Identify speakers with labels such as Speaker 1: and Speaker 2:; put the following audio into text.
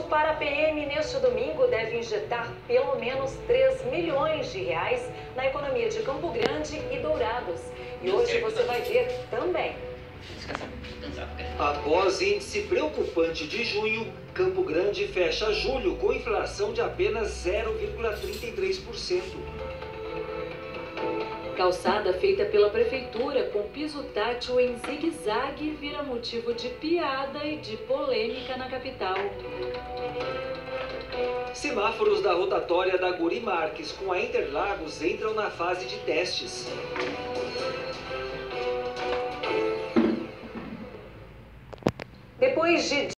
Speaker 1: para a PM neste domingo deve injetar pelo menos 3 milhões de reais na economia de Campo Grande e Dourados. E hoje você vai ver também.
Speaker 2: Após índice preocupante de junho, Campo Grande fecha julho com inflação de apenas 0,33%.
Speaker 1: Calçada feita pela prefeitura com piso tátil em zigue-zague vira motivo de piada e de polêmica na capital.
Speaker 2: Semáforos da rotatória da Guri Marques com a Interlagos entram na fase de testes.
Speaker 1: Depois de